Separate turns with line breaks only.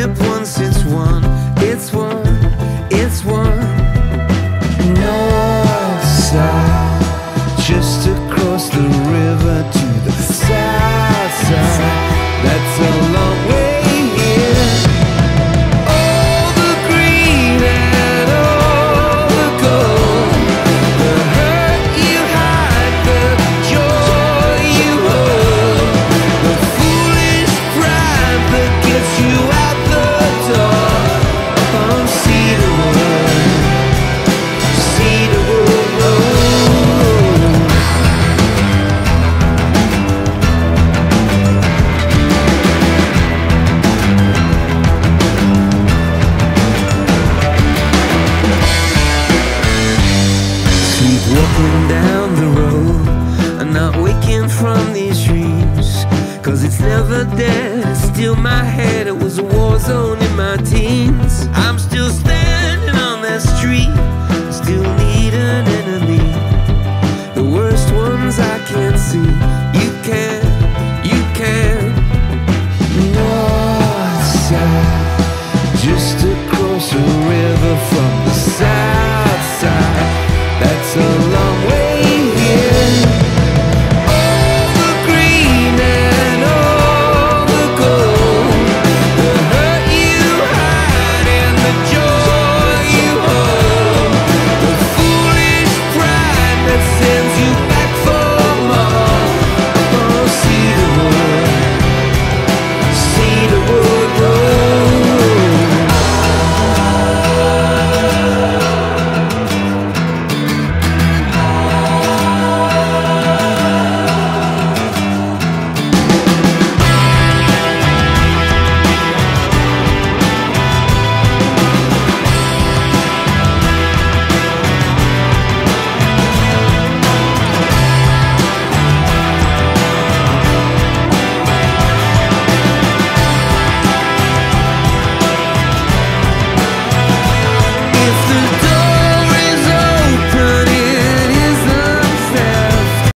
step once, it's one, it's one, it's one. North side, just across the river to the south side. That's a long way here. All the green and all the gold, the hurt you hide, the joy you hold, the foolish pride that gets you out the door. On Cedarwood Road. Walking down the road and not waking from these dreams, 'cause it's never dead. Still my head, it was a war zone in my teens. I'm still standing on that street, still need an enemy. The worst ones I can't see. You can't